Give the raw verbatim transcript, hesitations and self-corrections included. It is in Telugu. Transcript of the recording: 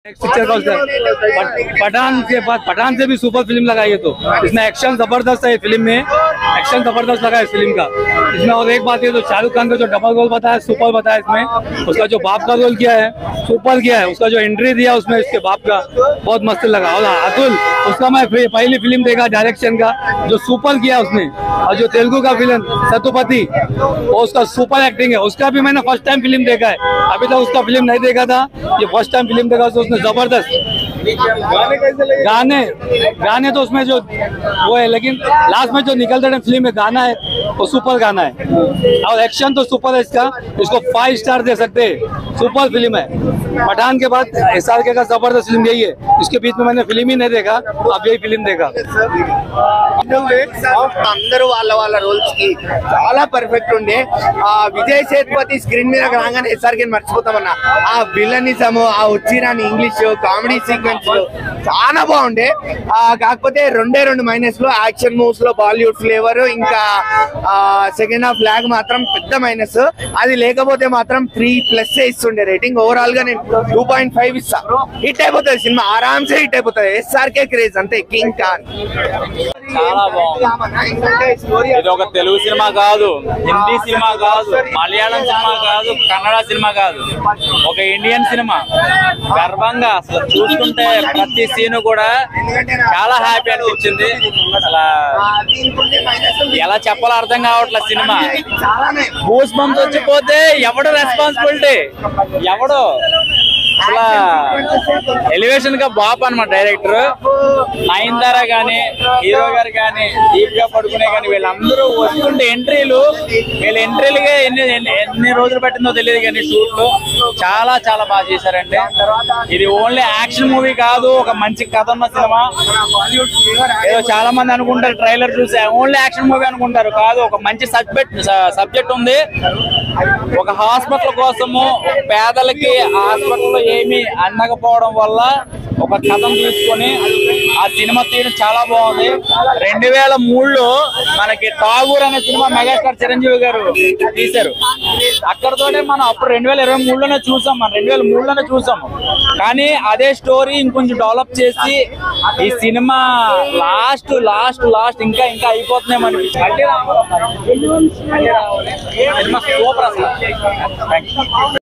पिक्चर का उसका पठान के बाद पठान से भी सुपर फिल्म लगाई है। तो इसमें एक्शन जबरदस्त है। फिल्म में एक्शन जबरदस्त लगा है इस फिल्म का। इसमें और एक बात है तो शाहरुख खान का जो डबल रोल बताया सुपर बताया इसमें, उसका जो बाप का रोल किया है सुपर किया है। उसका जो एंट्री दिया उसमें इसके बाप का बहुत मस्त लगा। और अतुल उसका मैं पहली फिल्म देखा डायरेक्शन का जो सुपर किया उसने। और जो तेलुगु का फिल्म सतुपति वो उसका सुपर एक्टिंग है। उसका भी मैंने फर्स्ट टाइम फिल्म देखा है, अभी तक उसका फिल्म नहीं देखा था, ये फर्स्ट टाइम फिल्म देखा तो जबरदस्त गाने कैसे लगे? गाने गाने तो उसमें जो वो है, लेकिन लास्ट में जो निकलते टाइम फिल्म में गाना है वो सुपर गाना है। और एक्शन तो सुपर है इसका, इसको फाइव स्टार दे सकते हैं। सुपर फिल्म है। पठान के बाद एस आर के का जबरदस्त फिल्म यही है। इसके बीच में मैंने फिल्म ही नहीं देखा, अब यही फिल्म देखा। అందరూ వాళ్ళ వాళ్ళ రోల్స్ కి చాలా పర్ఫెక్ట్ ఉండే ఆ విజయ్ సేతుపతి స్క్రీన్ మీద రాగానే ఎస్ఆర్కే మర్చిపోతామన్నా ఆ విలనిజం ఆ వచ్చిరాని ఇంగ్లీష్ కామెడీ సీక్వెన్స్ చాలా బాగుండే। ఆ కాకపోతే రెండే రెండు మైనస్ లో యాక్షన్ మూవ్స్ లో బాలీవుడ్ ఫ్లేవర్ ఇంకా ఆ సెకండ్ హాఫ్ లాగ్ మాత్రం పెద్ద మైనస్। అది లేకపోతే మాత్రం త్రీ ప్లస్ ఇస్తుండే రేటింగ్। ఓవరాల్ గా నేను టూ పాయింట్ ఫైవ్ ఇస్తా। హిట్ అయిపోతుంది సినిమా, ఆరామ్సే హిట్ అయిపోతుంది। ఎస్ఆర్కే క్రేజ్ అంతే, కింగ్ ఖాన్ చాలా బాగుంది। ఇది ఒక తెలుగు సినిమా కాదు, హిందీ సినిమా కాదు, మలయాళం సినిమా కాదు, కన్నడ సినిమా కాదు, ఒక ఇండియన్ సినిమా। గర్వంగా అసలు చూస్తుంటే ప్రతి సీన్ కూడా చాలా హ్యాపీ అనిపించింది। అసలు ఎలా చెప్పాలో అర్థం కావట్లేదు సినిమా। గూస్ బంప్స్ వచ్చిపోతే ఎవడు రెస్పాన్సిబిలిటీ, ఎవడు అసలు ఎలివేషన్ గా బాప్ అన్నమాట డైరెక్టర్। నయనతార గానీ హీరో గారు కానీ దీపికా పడుకునే కానీ వీళ్ళందరూ వస్తుంటే ఎంట్రీలు, వీళ్ళ ఎంట్రీలుగా ఎన్ని ఎన్ని రోజులు పట్టిందో తెలియదు కానీ షూట్లు చాలా చాలా బాగా చేశారండి। ఇది ఓన్లీ యాక్షన్ మూవీ కాదు, ఒక మంచి కథ ఉన్న సినిమా। ఏదో చాలా మంది అనుకుంటారు ట్రైలర్ చూసి ఓన్లీ యాక్షన్ మూవీ అనుకుంటారు, కాదు ఒక మంచి సబ్జెక్ట్ సబ్జెక్ట్ ఉంది। ఒక హాస్పిటల్ కోసము పేదలకి హాస్పిటల్లో ఏమీ అందకపోవడం వల్ల ఒక కథను తీసుకొని ఆ సినిమా తీయడం చాలా బాగుంది। రెండు వేల మూడులో మనకి ఠాగూర్ అనే సినిమా మెగాస్టార్ చిరంజీవి గారు తీశారు, అక్కడతోనే మనం అప్పుడు రెండు వేల ఇరవై మూడులోనే చూసాం, మనం రెండు వేల మూడులోనే చూసాము। కానీ అదే స్టోరీ ఇంకొంచెం డెవలప్ చేసి ఈ సినిమా లాస్ట్ లాస్ట్ లాస్ట్ ఇంకా ఇంకా అయిపోతున్నాయి మనకి। సినిమా సూపర్ అసలు।